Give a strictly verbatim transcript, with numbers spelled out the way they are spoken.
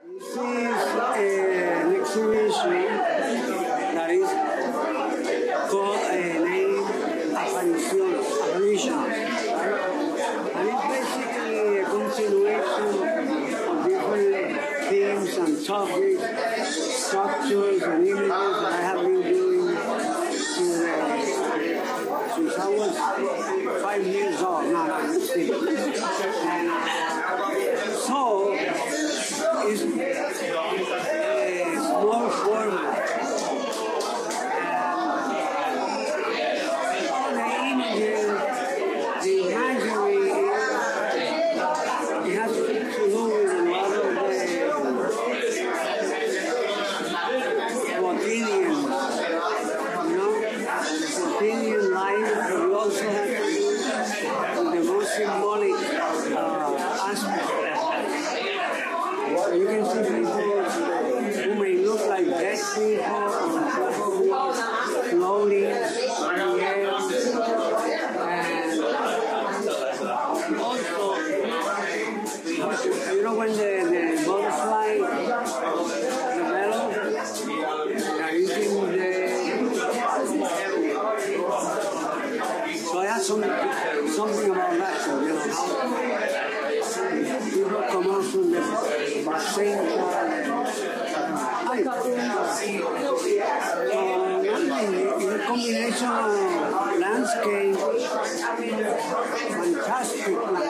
This is an exhibition that is called a name Apariciones, Apparitions, and it's basically a continuation of different themes and topics, structures and images that I have been doing since, uh, since I was five years old. No, no, I'm kidding. And so it's a small format. Symbolic uh, aspect. You can see people who may look like dead people, or people who are floating in the air, and also, you know, when the, the butterfly develops, they're using the. So I have some, something about that, so, you know, people come out from the same time. In a combination of landscape, fantastic landscape.